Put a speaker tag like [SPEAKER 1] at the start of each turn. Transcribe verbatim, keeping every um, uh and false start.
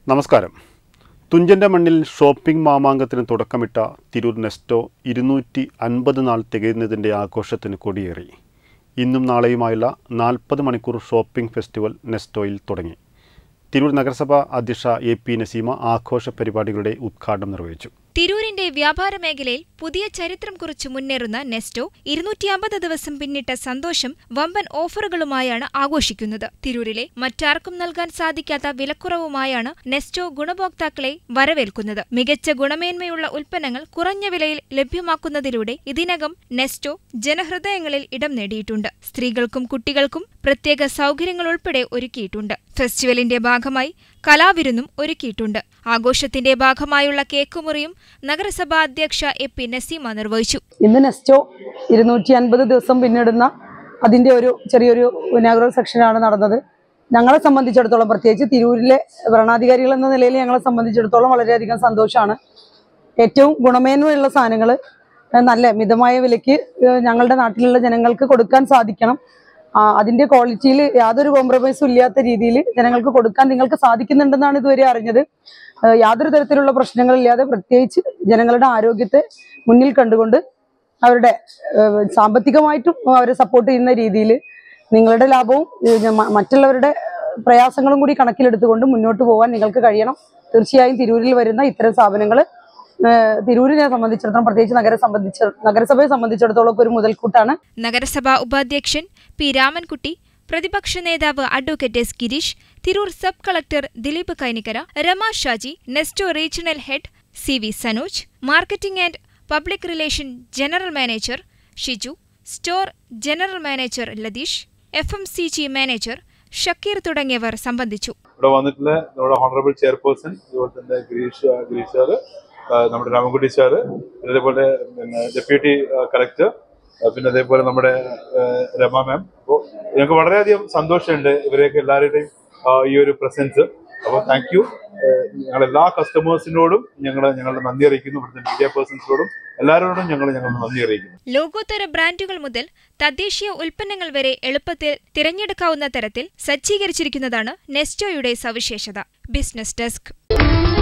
[SPEAKER 1] നമസ്കാരം. തുഞ്ചന്റെ മണ്ണിൽ ഷോപ്പിംഗ് മാമാങ്കത്തിന് തുടക്കമിട്ട തിരൂർ നെസ്റ്റോ ഇരുന്നൂറ്റി അൻപത് നാൾ തികയുന്നതിൻ്റെ ആഘോഷത്തിന് കൊടിയേറി. ഇന്നും നാളെയുമായുള്ള നാൽപ്പത് മണിക്കൂർ ഷോപ്പിംഗ് ഫെസ്റ്റിവൽ നെസ്റ്റോയിൽ തുടങ്ങി. തിരൂർ നഗരസഭ അധ്യക്ഷ എ പി നസീമ ആഘോഷ പരിപാടികളുടെ ഉദ്ഘാടനം നിർവഹിച്ചു.
[SPEAKER 2] തിരൂരിന്റെ വ്യാപാര മേഖലയിൽ പുതിയ ചരിത്രം കുറിച്ച് മുന്നേറുന്ന നെസ്റ്റോ ഇരുന്നൂറ്റി അമ്പത് ദിവസം പിന്നിട്ട സന്തോഷം വമ്പൻ ഓഫറുകളുമായാണ് ആഘോഷിക്കുന്നത്. തിരൂരിലെ മറ്റാർക്കും നൽകാൻ സാധിക്കാത്ത വിലക്കുറവുമായാണ് നെസ്റ്റോ ഗുണഭോക്താക്കളെ വരവേൽക്കുന്നത്. മികച്ച ഗുണമേന്മയുള്ള ഉൽപ്പന്നങ്ങൾ കുറഞ്ഞ വിലയിൽ ലഭ്യമാക്കുന്നതിലൂടെ ഇതിനകം നെസ്റ്റോ ജനഹൃദയങ്ങളിൽ ഇടം നേടിയിട്ടുണ്ട്. സ്ത്രീകൾക്കും കുട്ടികൾക്കും പ്രത്യേക സൗകര്യങ്ങൾ ഉൾപ്പെടെ ഒരുക്കിയിട്ടുണ്ട്. ഫെസ്റ്റിവലിന്റെ ഭാഗമായി കലാവിരുന്നും ഒരുക്കിയിട്ടുണ്ട്. ആഘോഷത്തിന്റെ ഭാഗമായുള്ള കേക്കുമുറിയും നഗരസഭാ അധ്യക്ഷ എ പി നസീമ നിർവഹിച്ചു.
[SPEAKER 3] ഇന്ന് നെസ്റ്റോ ഇരുന്നൂറ്റി അൻപത് ദിവസം പിന്നിടുന്ന അതിന്റെ ഒരു ചെറിയൊരു ഇനാഗുറൽ സെക്ഷനാണ് നടന്നത്. ഞങ്ങളെ സംബന്ധിച്ചിടത്തോളം, പ്രത്യേകിച്ച് തിരൂരിലെ ഭരണാധികാരികൾ എന്ന നിലയിൽ ഞങ്ങളെ സംബന്ധിച്ചിടത്തോളം വളരെയധികം സന്തോഷമാണ്. ഏറ്റവും ഗുണമേന്മയുള്ള സാധനങ്ങൾ നല്ല മിതമായ വിലയ്ക്ക് ഞങ്ങളുടെ നാട്ടിലുള്ള ജനങ്ങൾക്ക് കൊടുക്കാൻ സാധിക്കണം. അതിന്റെ ക്വാളിറ്റിയിൽ യാതൊരു കോംപ്രമൈസും ഇല്ലാത്ത രീതിയിൽ ജനങ്ങൾക്ക് കൊടുക്കാൻ നിങ്ങൾക്ക് സാധിക്കുന്നുണ്ടെന്നാണ് ഇതുവരെ അറിഞ്ഞത്. യാതൊരു തരത്തിലുള്ള പ്രശ്നങ്ങളില്ലാതെ, പ്രത്യേകിച്ച് ജനങ്ങളുടെ ആരോഗ്യത്തെ മുന്നിൽ കണ്ടുകൊണ്ട് അവരുടെ സാമ്പത്തികമായിട്ടും അവരെ സപ്പോർട്ട് ചെയ്യുന്ന രീതിയിൽ നിങ്ങളുടെ ലാഭവും മറ്റുള്ളവരുടെ പ്രയാസങ്ങളും കൂടി കണക്കിലെടുത്തുകൊണ്ട് മുന്നോട്ട് പോകാൻ നിങ്ങൾക്ക് കഴിയണം. തീർച്ചയായും തിരൂരിൽ വരുന്ന ഇത്തരം സ്ഥാപനങ്ങൾ തിരൂരിനെ സംബന്ധിച്ചിടത്തോളം, പ്രത്യേകിച്ച് നഗര സംബന്ധിച്ച നഗരസഭയെ സംബന്ധിച്ചിടത്തോളം ഒരു മുതൽക്കൂട്ടാണ്.
[SPEAKER 2] നഗരസഭാ ഉപാധ്യക്ഷൻ പി രാമൻകുട്ടി, പ്രതിപക്ഷ നേതാവ് advocate S Girish, Tirur sub collector Dileep Kainikkara, Rama Shaji, Nesto regional head C V Sanoj, marketing and public relation general manager Shiju, store general manager Latheesh, F M C G manager Shakeer തുടങ്ങിയവർ സംബന്ധിച്ചു.
[SPEAKER 4] ഇവിടെ വന്നിട്ടുള്ള നമ്മുടെ ഹോണറബിൾ ചെയർപേഴ്സൺ, അതുപോലെ തന്നെ ഗിരീഷ് ഗിരീഷ് സാറ്, നമ്മുടെ രാമൻകുട്ടി സാറ്, അതേപോലെ പിന്നെ ഡെപ്യൂട്ടി കളക്ടർ, പിന്നെ അതേപോലെ നമ്മുടെ രമ മാം. അപ്പോൾ ഞങ്ങൾക്ക് വളരെയധികം സന്തോഷമുണ്ട് ഇവരെയൊക്കെ എല്ലാവരുടെയും ഈ ഒരു പ്രസൻസ്. അപ്പോൾ താങ്ക് യു. ഞങ്ങൾ എല്ലാ കസ്റ്റമേഴ്സിനോടും ഞങ്ങൾ ഞങ്ങളുടെ നന്ദി അറിയിക്കുന്നു. ഇവിടുത്തെ മീഡിയ പേഴ്സൺസിനോടും എല്ലാവരോടും ഞങ്ങൾ ഞങ്ങളുടെ നന്ദി അറിയിക്കുന്നു.
[SPEAKER 2] ലോകോത്തര ബ്രാൻഡുകൾ മുതൽ തദ്ദേശീയ ഉൽപ്പന്നങ്ങൾ വരെ എളുപ്പത്തിൽ തിരഞ്ഞെടുക്കാവുന്ന തരത്തിൽ സജ്ജീകരിച്ചിരിക്കുന്നതാണ് നെസ്റ്റോയുടെ സവിശേഷത. Business desk.